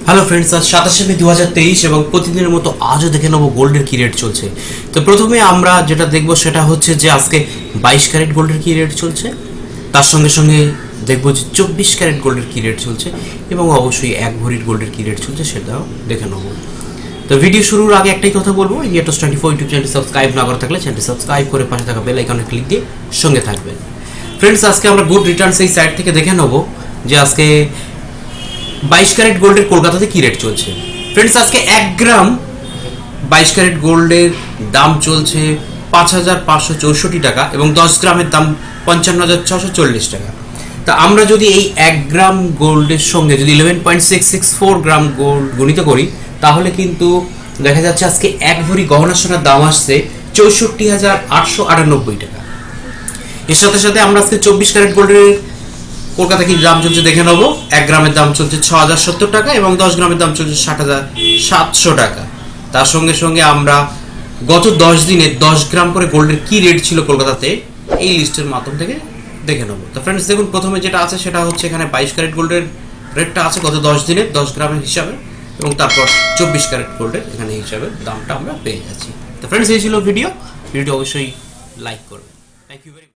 Hello friends, আজ 27 মে 2023 এবং প্রতিদিনের মতো আজও দেখে নেবো গোল্ডের কি রেট চলছে। তো প্রথমে আমরা যেটা দেখবো সেটা হচ্ছে যে আজকে 22 ক্যারেট গোল্ডের কি রেট চলছে, তার সঙ্গে সঙ্গে দেখবো যে 24 ক্যারেট গোল্ডের কি রেট চলছে এবং অবশ্যই 1 ভরির গোল্ডের কি রেট চলছে সেটাও দেখে নেবো। তো ভিডিও শুরুর আগে একটাই কথা বলবো, ইন্ডিয়া টোস্ট 24 ইউটিউব চ্যানেলটি সাবস্ক্রাইব না করে থাকলে চ্যানেলটি সাবস্ক্রাইব করে পাশে থাকা বেল আইকনে ক্লিক দিয়ে সঙ্গে থাকবেন। ফ্রেন্ডস, আজকে আমরা গুড রিটার্নস এই সাইট থেকে দেখে নেবো যে আজকে 22 ক্যারেট গোল্ডের কলকাতাতে কি রেট চলছে। ফ্রেন্ডস, আজকে 1 গ্রাম 22 ক্যারেট গোল্ডের দাম চলছে 5,564 টাকা এবং 10 গ্রামের দাম 55,640 টাকা। তা আমরা যদি এই 1 গ্রাম গোল্ডের সঙ্গে যদি 11.664 গ্রাম গোল্ড গণিত করি তাহলে কিন্তু দেখা যাচ্ছে আজকে 1 ভরি গহনা সোনার দাম আসছে 64,898 টাকা। এর সাথে সাথে আমরা আজকে 24 ক্যারেট গোল্ডের কলকাতা কি দাম চলছে দেখে নেবো। 1 গ্রামের দাম চলছে 6,070 টাকা এবং 10 গ্রামের দাম চলছে 60,700 টাকা। তার সঙ্গে সঙ্গে আমরা গত 10 দিনে 10 গ্রাম করে গোল্ডের কি রেট ছিল কলকাতাতে এই লিস্টের মাধ্যম থেকে দেখে নেবো। তো ফ্রেন্ডস, দেখুন প্রথমে যেটা আছে সেটা হচ্ছে এখানে 22 ক্যারেট গোল্ডের রেটটা আছে গত 10 দিনে 10 গ্রামের হিসাবে এবং তারপর 24 ক্যারেট গোল্ডের এখানে হিসাবে দামটা আমরা পেয়ে যাচ্ছি। তো ফ্রেন্ডস, এই ছিল ভিডিওটি অবশ্যই লাইক করবেন। Thank you very much.